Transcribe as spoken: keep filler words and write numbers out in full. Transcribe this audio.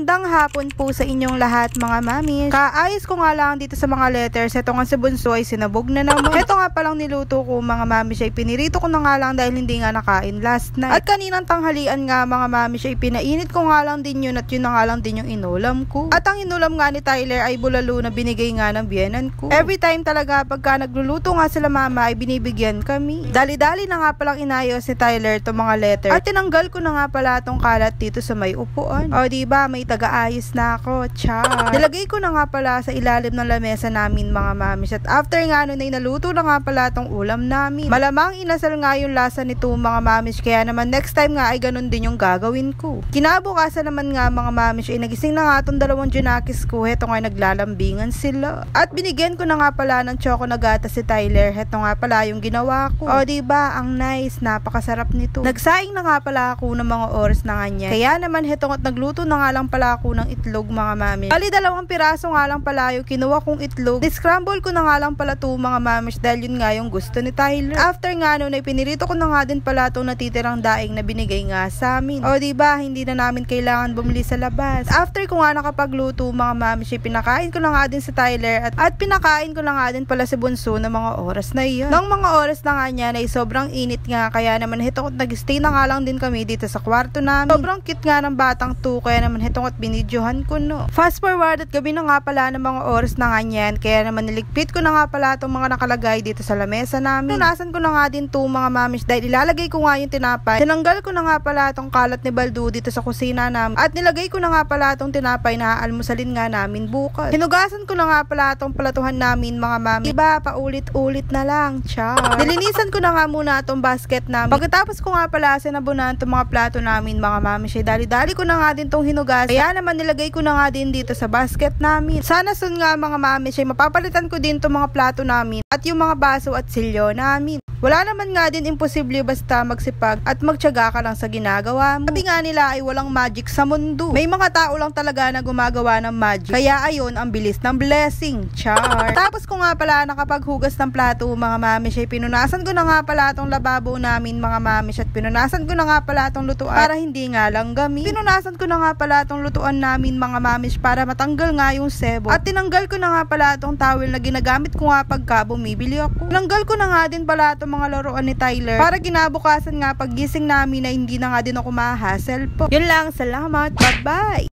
Magandang hapon po sa inyong lahat mga mami. Kaayos ko nga lang dito sa mga letters. Ito nga si Bunso ay sinabog na naman. Ito nga palang niluto ko mga mami siya. Pinirito ko na nga lang dahil hindi nga nakain last night. At kaninang tanghalian nga mga mami siya. Pinainit ko nga lang din yun at yun na nga lang din yung inulam ko. At ang inulam nga ni Tyler ay bulalo na binigay nga ng biyenan ko. Every time talaga pagka nagluluto nga sila mama ay binibigyan kami. Dali-dali na nga palang inayos si Tyler itong mga letter. At tinanggal ko na nga pala itong kalat dito sa may upuan. O diba may taga-ayos na ako. Char. Nilagay ko na nga pala sa ilalim ng lamesa namin mga mamis. At after nga nun ay naluto na nga pala itong ulam namin. Malamang inasal nga yung lasa nito mga mamis. Kaya naman next time nga ay ganun din yung gagawin ko. Kinabukasan naman nga mga mamis ay nagising na nga itong dalawang junakis ko. Heto nga naglalambingan sila. At binigyan ko na nga pala ng choco na gatas si Tyler. Heto nga pala yung ginawa ko. O diba ang nice. Napakasarap nito. Nagsaing na nga pala ako ng mga oras na kanya. Kaya naman heto nga't nagluto na nga lang pala ako ng itlog mga mami. Bali dalawang piraso nga lang pala yung kinuha kong itlog. Discramble ko na nga lang pala to mga mamis dahil yun nga yung gusto ni Tyler. After nga nun ay pinirito ko na nga din pala itong natitirang daing na binigay nga sa amin. O diba hindi na namin kailangan bumili sa labas. After ko nga nakapagluto mga mamis ay pinakain ko na nga din si Tyler at, at pinakain ko na nga din pala si Bunso ng mga oras na iyon. Nang mga oras na nga niya ay sobrang init nga kaya naman heto nag-stay na nga lang din kami dito sa kwarto namin. Sobrang cute nga ng batang to kaya naman heto at binidyohan ko no. Fast forward at gabi na nga pala ng mga oras na nga niyan kaya naman niligpit ko na nga pala itong mga nakalagay dito sa lamesa namin. Punasan ko na nga din to mga mamis dahil ilalagay ko nga yung tinapay. Tinanggal ko na nga pala itong kalat ni Baldo dito sa kusina namin at nilagay ko na nga pala itong tinapay na almusalin nga namin bukas. Hinugasan ko na nga pala itong palatuhan namin mga mami. Diba paulit-ulit na lang. Char. Nilinisan ko na nga muna itong basket namin. Pagkatapos ko nga pala sinabunan itong mga plato namin mga mami siya. Dali-dali ko na nga din itong hinugas. Kaya naman nilagay ko na nga din dito sa basket namin. Sana soon nga mga mami siya. Mapapalitan ko din itong mga plato namin at yung mga baso at silyo namin. Wala naman nga din imposible basta magsipag at magtiyaga ka lang sa ginagawa mo. Sabi nga nila ay walang magic sa mundo. May mga tao lang talaga na gumagawa ng magic. Kaya ayun ang bilis ng blessing. Char. Tapos ko nga pala nakapaghugas ng plato mga mami siya. Pinunasan ko na nga pala itong lababo namin mga mami siya. At pinunasan ko na nga pala itong lutuan para hindi nga lang gami. Pinunasan ko na nga pala itong lutuan namin mga mami siya para matanggal nga yung sebo. At tinanggal ko na nga pala itong towel na ginagamit ko nga pagka bumibili ako. Tinanggal ko na nga din pala itong mga laruan ni Tyler para kinabukasan nga paggising namin na hindi na nga din ako ma-hassle po. Yun lang, salamat, bye bye!